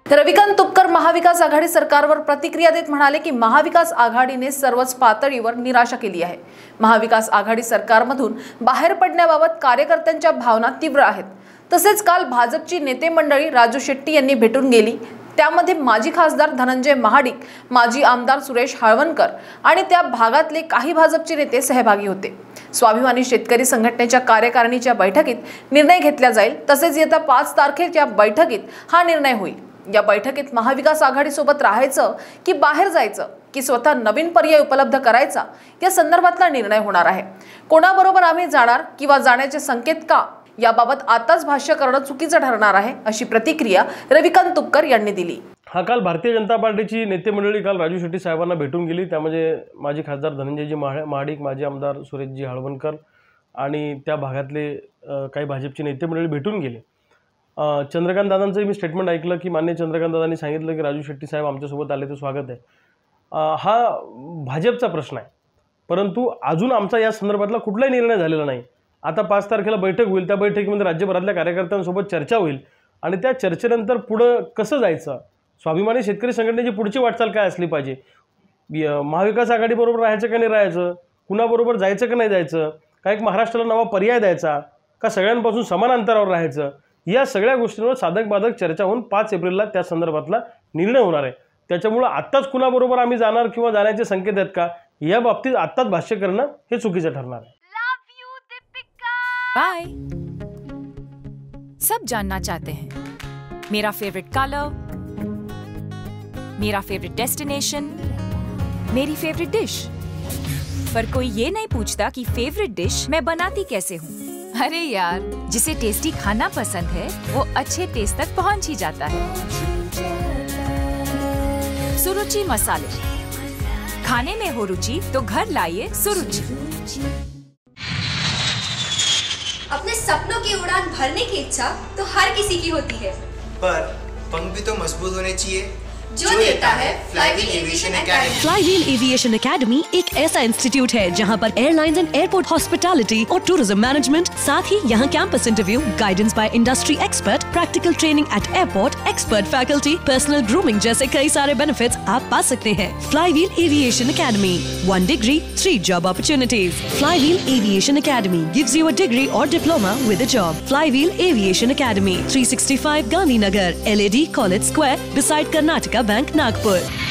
रविकांत तुपकर महाविकास आघाडी सरकारवर प्रतिक्रिया देत म्हणाले की महाविकास आघाडीने सर्वच पातळीवर निराशा केली आहे। महाविकास आघाडी सरकारमधून बाहेर पडण्याबाबत कार्यकर्त्यांच्या भावना तीव्र आहेत। तसेच काल भाजपची नेते मंडळी राजू शेट्टी यांनी भेटून गेली, त्यामध्ये माजी खासदार धनंजय महाडिक, माजी आमदार सुरेश हाळवणकर आणि त्या भागातले काही भाजपचे नेते सहभागी होते। स्वाभिमानी शेतकरी संघटनेच्या कार्यकारिणीच्या बैठकीत निर्णय घेतला जाईल। तसेच येत्या 5 तारखेच्या बैठकीत हा निर्णय होईल। या बैठकीत महाविकास आघाडी सोबत राहायचं की बाहेर जायचं की स्वतः नवीन पर्याय उपलब्ध करायचा या संदर्भातला निर्णय होणार आहे। कोणाबरोबर आम्ही जाणार किंवा जाण्याचे संकेत का याबाबत आताच भाष्य करणं चुकीचं ठरणार आहे, अशी प्रतिक्रिया रविकांत तुपकर यांनी दिली। हा काल भारतीय जनता पार्टीची नेते मंडळी काल राजू शेट्टी साहेबांना भेटून गेली। त्यामध्ये माजी खासदार धनंजयजी महाडिक, माजी आमदार सुरेशजी हाळवणकर आणि त्या भागातले काही भाजपचे नेते मंडळी भेटून गेले। चंद्रकांत दादांचं मी स्टेटमेंट ऐकलं की माननीय चंद्रकांत दादांनी सांगितलं की राजू शेट्टी साहेब आमच्यासोबत आले तर स्वागत आहे। हा भाजपचा प्रश्न आहे, परंतु अजून आमचा या संदर्भातला कुठलाही निर्णय झालेला नाही। आता 5 तारखेला बैठक होईल, त्या बैठकीमध्ये राज्यभरातल्या कार्यकर्त्यांसोबत चर्चा होईल आणि त्या चर्चेनंतर पुढं कसं जायचं, स्वाभिमानी शेतकरी संघटनेची पुढची वाटचाल काय असली पाहिजे, महाविकास आघाडीबरोबर राहायचं का नाही राहायचं, कुणाबरोबर जायचं का नाही जायचं, का एक महाराष्ट्राला नवा पर्याय द्यायचा का सगळ्यांपासून समान अंतरावर राहायचं, या सगळ्या गोष्टींवर साधक बाधक चर्चा होऊन 5 एप्रिलला त्या संदर्भातला निर्णय होणार आहे। त्याच्यामुळे आत्ताच कुणाबरोबर आम्ही जाणार किंवा जाण्याचे संकेत आहेत का या बाबतीत आत्ताच भाष्य करणं हे चुकीचं ठरणार आहे। बाय। सब जानना चाहते हैं मेरा फेवरेट कलर, मेरा फेवरेट डेस्टिनेशन, मेरी फेवरेट डिश, पर कोई ये नहीं पूछता कि फेवरेट डिश मैं बनाती कैसे हूँ। अरे यार, जिसे टेस्टी खाना पसंद है वो अच्छे टेस्ट तक पहुँच ही जाता है। सुरुचि मसाले, खाने में हो रुचि तो घर लाइए सुरुचि। अपने सपनों की उड़ान भरने की इच्छा तो हर किसी की होती है, पर पंख भी तो मजबूत होने चाहिए जो देता है flywheel aviation academy. Flywheel aviation academy एक ऐसा इंस्टीट्यूट है जहां पर एयरलाइंस एंड एयरपोर्ट हॉस्पिटैलिटी और टूरिज्म मैनेजमेंट, साथ ही यहां campus interview, guidance by industry expert, practical training at airport, expert faculty, personal grooming जैसे कई सारे बेनिफिट्स आप पा सकते हैं। Flywheel aviation academy, 1 degree, 3 job opportunities। Flywheel aviation academy gives you a degree or diploma with a job। Flywheel aviation academy, 365 Gandhinagar, LAD College Square, beside Karnataka Bank, Nagpur।